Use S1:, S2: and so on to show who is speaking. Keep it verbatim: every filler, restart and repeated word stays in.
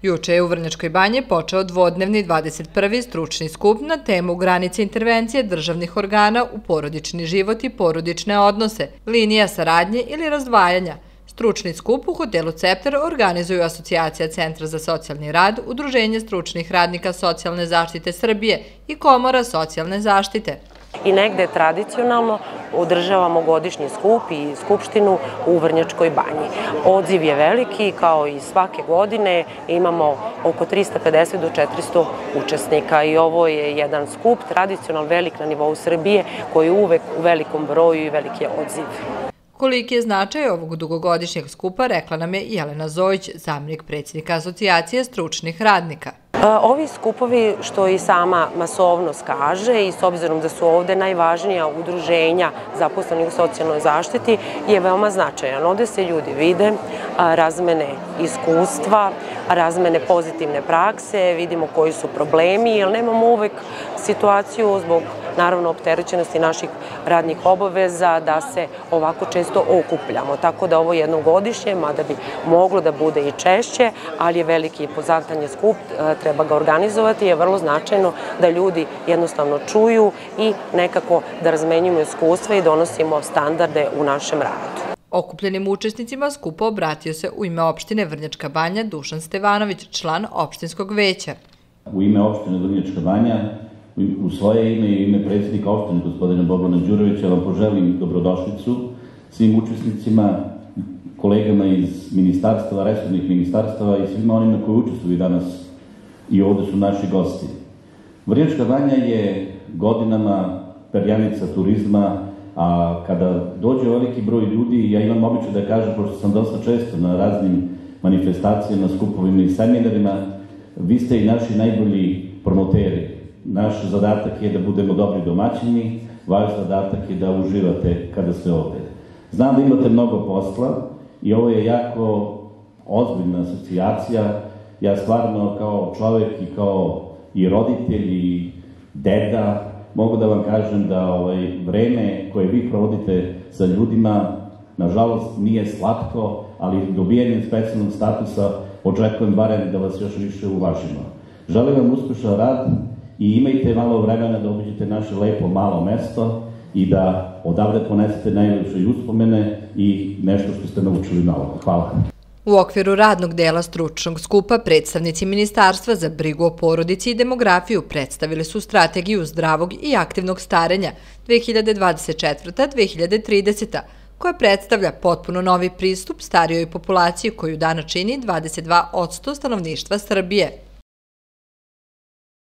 S1: Juče je u Vrnjačkoj banji počeo dvodnevni dvadeset prvi stručni skup na temu granice intervencije državnih organa u porodični život i porodične odnose, linija saradnje ili razdvajanja. Stručni skup u hotelu Cepter organizuju Asocijacija Centra za socijalni rad, Udruženje stručnih radnika socijalne zaštite Srbije i Komora socijalne zaštite.
S2: I negde tradicionalno održavamo godišnji skup i skupštinu u Vrnjačkoj banji. Odziv je veliki, kao i svake godine imamo oko trista pedeset do četiristo učesnika i ovo je jedan skup tradicionalno velik na nivou Srbije koji je uvek u velikom broju i veliki je odziv.
S1: Koliki je značaj ovog dugogodišnjeg skupa rekla nam je Jelena Zojić, zamenik predsjednika Asocijacije stručnih radnika.
S2: Ovi skupovi, što i sama masovnost kaže i s obzirom da su ovde najvažnija udruženja zaposlenih u socijalnoj zaštiti, je veoma značajan. Ovde se ljudi vide, razmene iskustva, razmene pozitivne prakse, vidimo koji su problemi, jer nemamo uvek situaciju zbog naravno opterećenosti naših radnih obaveza da se ovako često okupljamo. Tako da ovo jedno godišnje, mada bi moglo da bude i češće, ali je veliki i pozantan je skup, treba ga organizovati, je vrlo značajno da ljudi jednostavno čuju i nekako da razmenjujemo iskustva i donosimo standarde u našem radu.
S1: Okupljenim učesnicima skupa obratio se u ime opštine Vrnjačka banja Dušan Stevanović, član opštinskog veća.
S3: U ime opštine Vrnjačka banja, u svoje ime i ime predsjednika opštine gospodina Bogdana Đurovića vam poželim dobrodošlicu svim učesnicima, kolegama iz ministarstva, resornih ministarstava i svima onima koji učestvuju danas i ovde su naši gosti. Vrnjačka banja je godinama perjanica turizma, a kada dođe veliki broj ljudi, ja imam običaj da kažem, pošto sam dosta često na raznim manifestacijama, skupovima i seminarima, vi ste i naši najbolji promoteri. Naš zadatak je da budemo dobri domaćini, vaš zadatak je da uživate kada ste ovde. Znam da imate mnogo posla i ovo je jako ozbiljna asocijacija. Ja stvarno kao čovek i kao i roditelj i deda mogu da vam kažem da ovaj, vreme koje vi provodite sa ljudima, nažalost, nije slatko, ali dobijanjem specijalnog statusa očekujem barem da vas još više uvažimo. Želim vam uspešan rad i imajte malo vremena da obiđete naše lepo malo mesto i da odavde ponesete najlepše uspomene i nešto što ste naučili novo. Hvala.
S1: U okviru radnog dela stručnog skupa predstavnici Ministarstva za brigu o porodici i demografiju predstavili su strategiju zdravog i aktivnog starenja dve hiljade dvadeset četvrta do dve hiljade trideseta. koja predstavlja potpuno novi pristup starijoj populaciji koju danas čini dvadeset dva posto stanovništva Srbije.